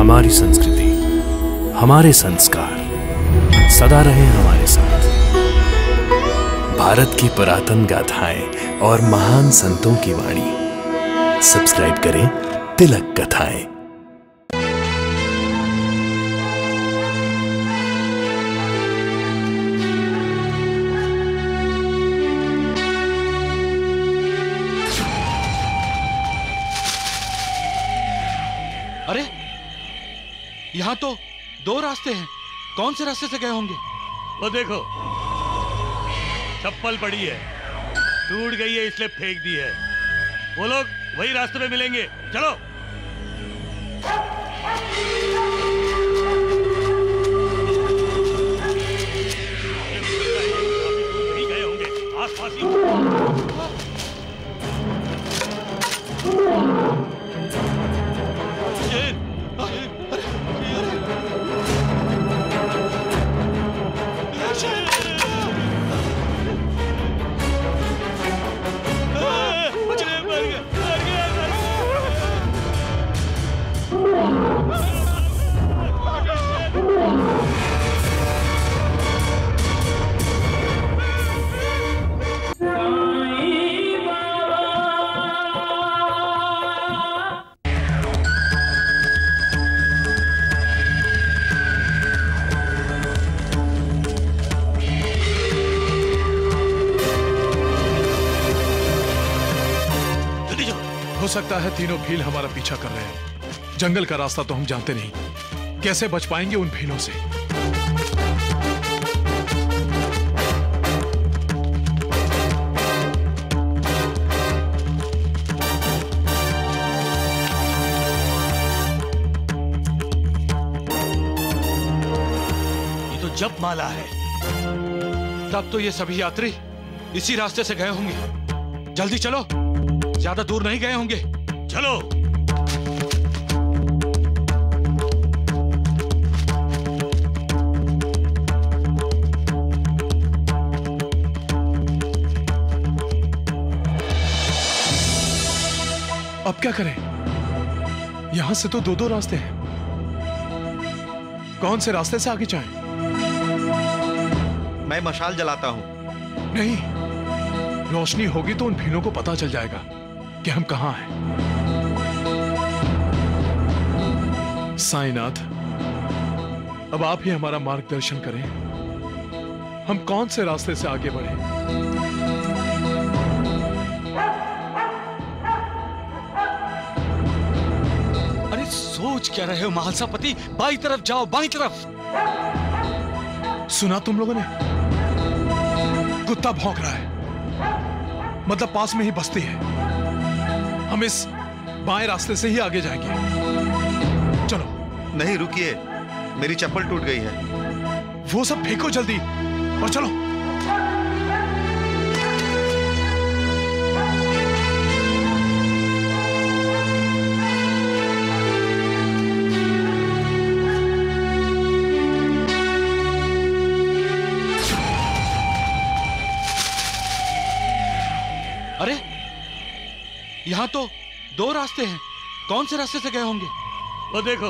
हमारी संस्कृति, हमारे संस्कार सदा रहे हमारे साथ। भारत की पुरातन गाथाएं और महान संतों की वाणी। सब्सक्राइब करें तिलक कथाएं। अरे यहाँ तो दो रास्ते हैं, कौन से रास्ते से गए होंगे? वो देखो, चप्पल पड़ी है, टूट गई है इसलिए फेंक दी है। वो लोग वही रास्ते पे मिलेंगे, चलो। नहीं गए होंगे, आसपास ही। हो सकता है तीनों भील हमारा पीछा कर रहे हैं। जंगल का रास्ता तो हम जानते नहीं, कैसे बच पाएंगे उन भीलों से? ये तो जप माला है। तब तो ये सभी यात्री इसी रास्ते से गए होंगे। जल्दी चलो, ज्यादा दूर नहीं गए होंगे, चलो। अब क्या करें? यहां से तो दो दो रास्ते हैं, कौन से रास्ते से आगे जाएं? मैं मशाल जलाता हूं। नहीं, रोशनी होगी तो उन भीलों को पता चल जाएगा कि हम कहां हैं। साईनाथ, अब आप ही हमारा मार्गदर्शन करें। हम कौन से रास्ते से आगे बढ़ें? अरे सोच क्या रहे हो महालसापति? बाईं तरफ जाओ, बाईं तरफ। सुना तुम लोगों ने? कुत्ता भौंक रहा है, मतलब पास में ही बस्ती है। हम इस बाएं रास्ते से ही आगे जाएंगे। चलो। नहीं, रुकिए, मेरी चप्पल टूट गई है। वो सब फेंको जल्दी और चलो। अरे यहाँ तो दो रास्ते हैं, कौन से रास्ते से गए होंगे? वो देखो,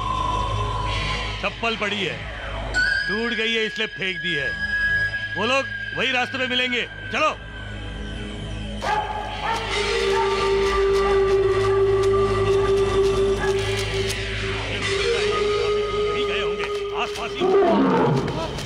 चप्पल पड़ी है, टूट गई है इसलिए फेंक दी है। वो लोग वही रास्ते पे मिलेंगे, चलो। नहीं गए होंगे, आसपास ही।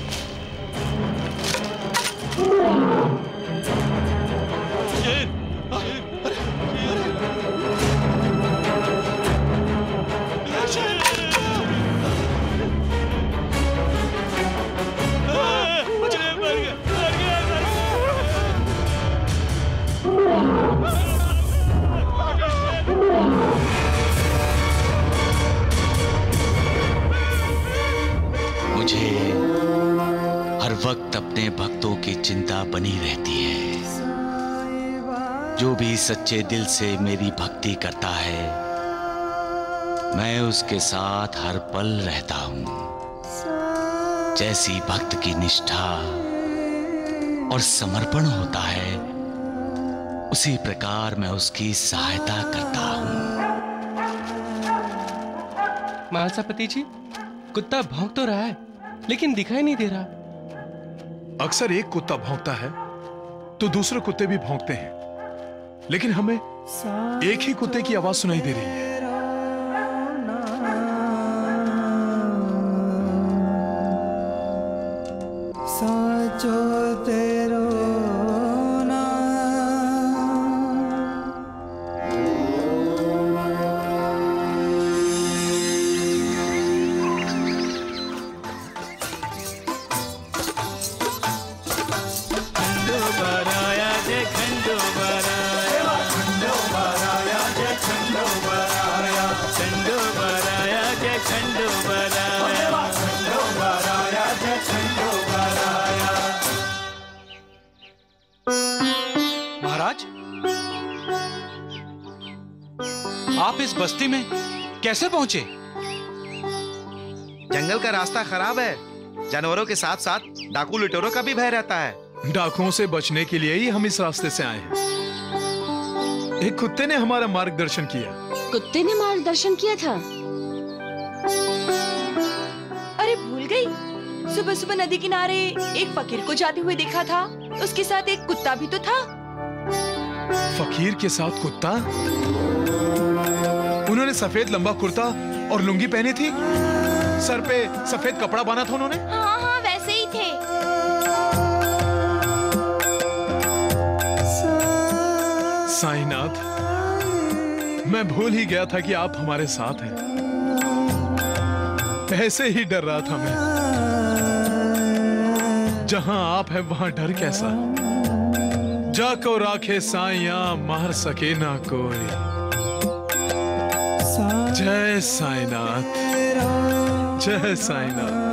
मुझे हर वक्त अपने भक्तों की चिंता बनी रहती है। जो भी सच्चे दिल से मेरी भक्ति करता है, मैं उसके साथ हर पल रहता हूं। जैसी भक्त की निष्ठा और समर्पण होता है, उसी प्रकार मैं उसकी सहायता करता हूं। महासपति जी, कुत्ता भौंक तो रहा है लेकिन दिखाई नहीं दे रहा। अक्सर एक कुत्ता भौंकता है तो दूसरे कुत्ते भी भौंकते हैं, लेकिन हमें एक ही कुत्ते की आवाज सुनाई दे रही है। महाराज, आप इस बस्ती में कैसे पहुंचे? जंगल का रास्ता खराब है। जानवरों के साथ साथ डाकू लुटेरों का भी भय रहता है। डाकुओं से बचने के लिए ही हम इस रास्ते से आए हैं। एक कुत्ते ने हमारा मार्गदर्शन किया। कुत्ते ने मार्गदर्शन किया था? अरे भूल गई, सुबह सुबह नदी किनारे एक फकीर को जाते हुए देखा था। उसके साथ एक कुत्ता भी तो था। फकीर के साथ कुत्ता? उन्होंने सफेद लंबा कुर्ता और लुंगी पहनी थी, सर पे सफेद कपड़ा बांधा था उन्होंने। हाँ हाँ, वैसे ही थे। साईनाथ, मैं भूल ही गया था कि आप हमारे साथ हैं। ऐसे ही डर रहा था मैं। जहां आप हैं वहां डर कैसा? जाको राखे साइया, मार सके ना कोई। जय साईनाथ, जय साईनाथ।